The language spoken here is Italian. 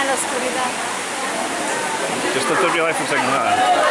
nell'oscurità. Just to turn your life for a second.